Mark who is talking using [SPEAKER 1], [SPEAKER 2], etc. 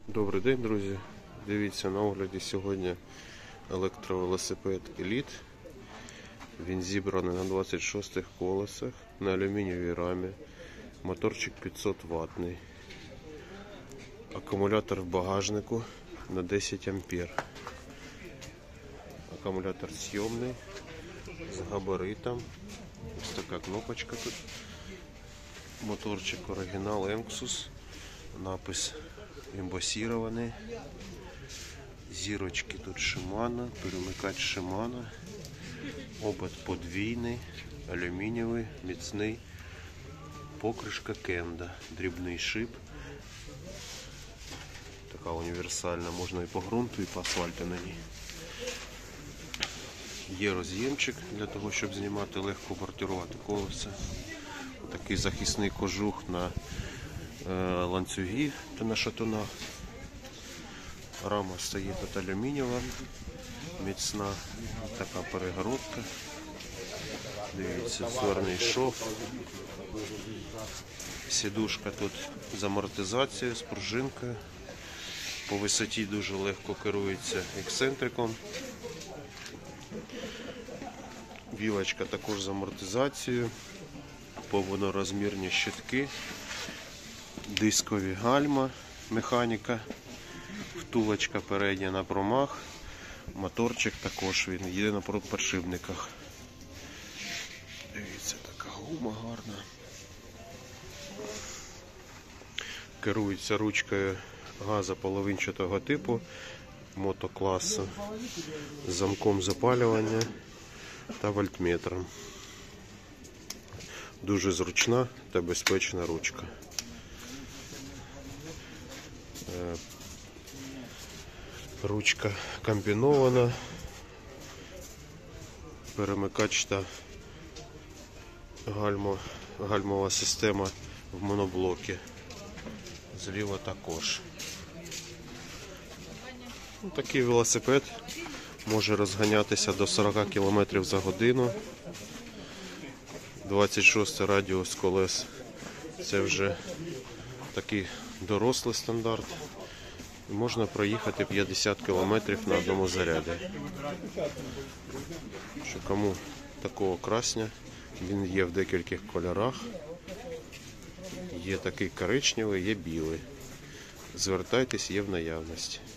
[SPEAKER 1] Добрий день, друзі! Дивіться, на огляді сьогодні електровелосипед Elite. Він зібраний на 26 колесах, на алюмінієвій рамі. Моторчик 500 ваттний. Акумулятор в багажнику на 10 ампер. Акумулятор зйомний, з габаритом. Ось така кнопочка тут. Моторчик оригінал Enxus. Напис ембосірований. Зірочки тут Shimano, перемикач Shimano. Обод подвійний, алюмінієвий, міцний. Покришка Kenda, дрібний шип. Така універсальна, можна і по ґрунту, і по асфальту на ній. Є роз'ємчик для того, щоб знімати, легко бортувати колеса. Такий захисний кожух на ланцюги та на шатунах. Рама стоїть тут алюмінієва, міцна, така перегородка. Дивіться, зверний шов. Сідушка тут з амортизацією, з пружинкою. По висоті дуже легко керується ексцентриком. Вілочка також з амортизацією. Повнорозмірні щитки. Дискові гальма, механіка. Втулочка передня на промах. Моторчик також він їде на подшипниках. Дивіться, така гума гарна. Керується ручкою газа половинчатого типу мотокласу з замком запалювання та вольтметром. Дуже зручна та безпечна ручка. Ручка комбінована, перемикач та гальмова система в моноблокі. Зліва також. Такий велосипед може розганятися до 40 км за годину. 26 радіус колес. Це вже такий дорослий стандарт. Можна проїхати 50 км на одному заряді. Що кому такого красня, він є в декількох кольорах. Є такий коричневий, є білий. Звертайтесь, є в наявності.